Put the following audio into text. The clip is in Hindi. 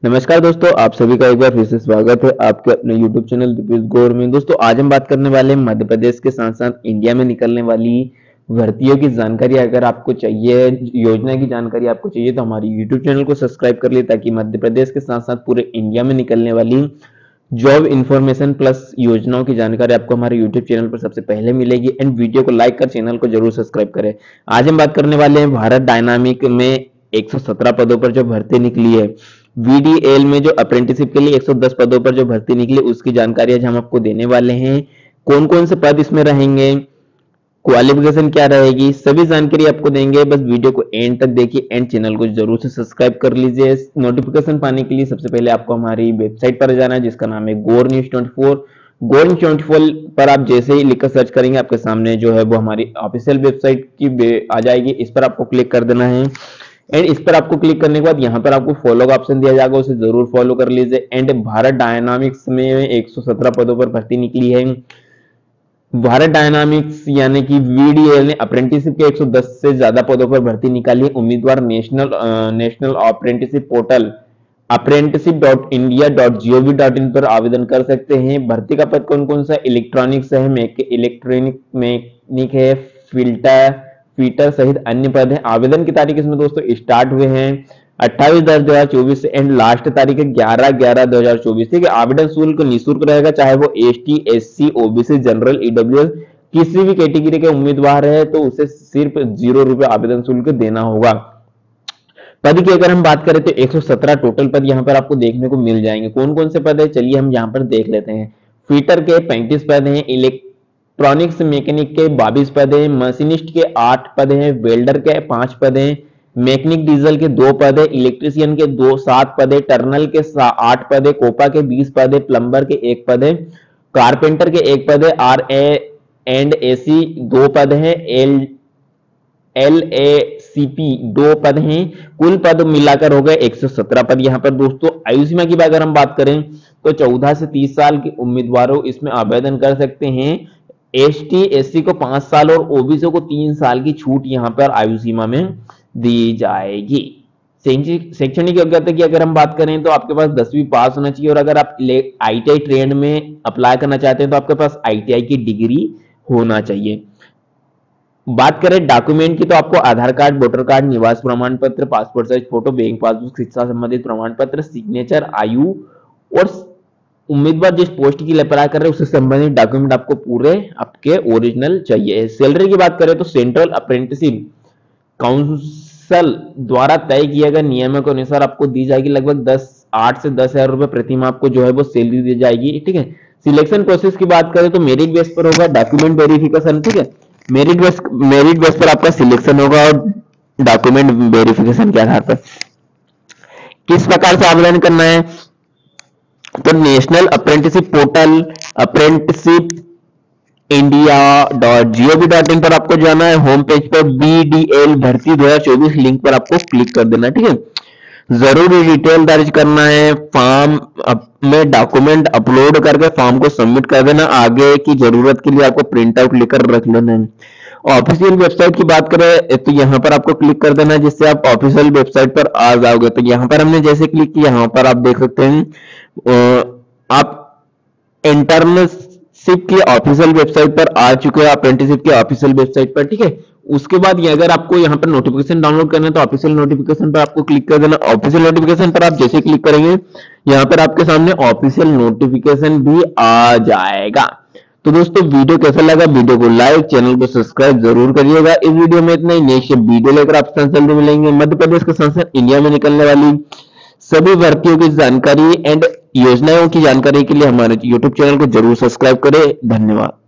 नमस्कार दोस्तों, आप सभी का एक बार फिर से स्वागत है आपके अपने YouTube चैनल दीपेश गौर में। दोस्तों आज हम बात करने वाले हैं मध्य प्रदेश के साथ साथ इंडिया में निकलने वाली भर्तियों की जानकारी। अगर आपको चाहिए, योजना की जानकारी आपको चाहिए, तो हमारी YouTube चैनल को सब्सक्राइब कर लिए ताकि मध्य प्रदेश के साथ साथ पूरे इंडिया में निकलने वाली जॉब इन्फॉर्मेशन प्लस योजनाओं की जानकारी आपको हमारे YouTube चैनल पर सबसे पहले मिलेगी। एंड वीडियो को लाइक कर चैनल को जरूर सब्सक्राइब करें। आज हम बात करने वाले हैं भारत डायनामिक में 117 पदों पर जो भर्ती निकली है। VDL में जो अप्रेंटिसशिप के लिए 110 पदों पर जो भर्ती निकली, उसकी जानकारी आज हम आपको देने वाले हैं। कौन कौन से पद इसमें रहेंगे, क्वालिफिकेशन क्या रहेगी, सभी जानकारी आपको देंगे। बस वीडियो को एंड तक देखिए एंड चैनल को जरूर से सब्सक्राइब कर लीजिए। नोटिफिकेशन पाने के लिए सबसे पहले आपको हमारी वेबसाइट पर जाना है जिसका नाम है गोर न्यूज 24। गोर न्यूज 24 पर आप जैसे ही लिखकर सर्च करेंगे, आपके सामने जो है वो हमारी ऑफिशियल वेबसाइट की आ जाएगी। इस पर आपको क्लिक कर देना है एंड इस पर आपको क्लिक करने के बाद यहाँ पर आपको फॉलो का ऑप्शन दिया जाएगा, उसे जरूर फॉलो कर लीजिए। एंड भारत डायनामिक्स में 117 पदों पर भर्ती निकली है। भारत डायनामिक्स यानी कि VDL ने अप्रेंटिसशिप के 110 से ज्यादा पदों पर भर्ती निकाली है। उम्मीदवार नेशनल अप्रेंटिसशिप पोर्टल apprenticeship.india.gov.in पर आवेदन कर सकते हैं। भर्ती का पद कौन कौन सा, इलेक्ट्रॉनिक्स है, इलेक्ट्रॉनिक मैकेनिक है, फीटर सहित अन्य पद हैं। आवेदन की तारीख इसमें दोस्तों स्टार्ट हुए हैं 28/10/2024 से एंड लास्ट तारीख है 11/11/2024। ठीक है। आवेदन शुल्क निःशुल्क रहेगा, चाहे वो ST SC OBC general EWS किसी भी कैटेगरी के उम्मीदवार है तो उसे सिर्फ 0 रुपए आवेदन शुल्क देना होगा। पद की अगर हम बात करें तो 117 टोटल पद यहाँ पर आपको देखने को मिल जाएंगे। कौन कौन से पद है चलिए हम यहाँ पर देख लेते हैं। फीटर के 35 पद हैं, इलेक्ट्रॉनिक्स मैकेनिक के 22 पद हैं, मशीनिस्ट के 8 पद हैं, वेल्डर के 5 पद हैं, मैकेनिक डीजल के 2 पद है, इलेक्ट्रिशियन के 7 पद है, टर्नल के 8 पद है, कोपा के 20 पद है, प्लम्बर के 1 पद है, कारपेंटर के 1 पद है, RA&AC 2 पद है, LACP 2 पद हैं। कुल पद मिलाकर हो गए 117 पद। यहाँ पर दोस्तों आयु सीमा की अगर हम बात करें तो 14 से 30 साल के उम्मीदवारों इसमें आवेदन कर सकते हैं। ST SC को 5 साल और OBC को 3 साल की छूट यहाँ पर आयु सीमा में दी जाएगी। शैक्षणिक योग्यता की अगर हम बात करें तो आपके पास 10वीं पास होना चाहिए और अगर आप ITI ट्रेंड में अप्लाई करना चाहते हैं तो आपके पास ITI की डिग्री होना चाहिए। बात करें डॉक्यूमेंट की तो आपको आधार कार्ड, वोटर कार्ड, निवास प्रमाण पत्र, passport size photo, bank passbook, शिक्षा संबंधित प्रमाण पत्र, सिग्नेचर, आयु और उम्मीदवार जिस पोस्ट के लिए अप्लाई कर रहे हैं उससे संबंधित डॉक्यूमेंट आपको पूरे आपके ओरिजिनल चाहिए। सैलरी की बात करें तो सेंट्रल अप्रेंटिसशिप काउंसिल द्वारा तय किए गए नियमों के अनुसार आपको दी जाएगी लगभग 8 से 10,000 रुपए प्रति माह आपको जो है वो सैलरी दी जाएगी। ठीक है। सिलेक्शन प्रोसेस की बात करें तो मेरिट बेस पर होगा, डॉक्यूमेंट वेरिफिकेशन। ठीक है। मेरिट बेस पर आपका सिलेक्शन होगा और डॉक्यूमेंट वेरिफिकेशन के आधार पर। किस प्रकार से आवेदन करना है तो नेशनल अप्रेंटिसशिप पोर्टल apprenticeship.india.gov.in पर आपको जाना है। होम पेज पर VDL भर्ती 2024 लिंक पर आपको क्लिक कर देना है। ठीक है। जरूरी डिटेल दर्ज करना है, फॉर्म में डॉक्यूमेंट अपलोड करके फॉर्म को सबमिट कर देना। आगे की जरूरत के लिए आपको प्रिंट आउट लेकर रख लेना है। ऑफिशियल वेबसाइट की बात करें तो यहाँ पर आपको क्लिक कर देना है जिससे आप ऑफिशियल वेबसाइट पर आ जाओगे। तो यहाँ पर हमने जैसे क्लिक किया, यहाँ पर आप देख सकते हैं आप इंटर्नशिप की ऑफिशियल वेबसाइट पर आ चुके हैं, अप्रेंटिसशिप की ऑफिशियल वेबसाइट पर। ठीक है। उसके बाद ये अगर आपको यहाँ पर नोटिफिकेशन डाउनलोड करना है तो ऑफिशियल नोटिफिकेशन पर आपको क्लिक कर देना। ऑफिशियल नोटिफिकेशन पर आप जैसे क्लिक करेंगे यहाँ पर आपके सामने ऑफिशियल नोटिफिकेशन भी आ जाएगा। तो दोस्तों वीडियो कैसा लगा, वीडियो को लाइक, चैनल को सब्सक्राइब जरूर करिएगा। इस वीडियो में इतना ही। नेक्स्ट वीडियो लेकर आपसे जल्दी मिलेंगे। मध्य प्रदेश के साथ साथ इंडिया में निकलने वाली सभी भर्तियों की जानकारी एंड योजनाओं की जानकारी के लिए हमारे YouTube चैनल को जरूर सब्सक्राइब करें। धन्यवाद।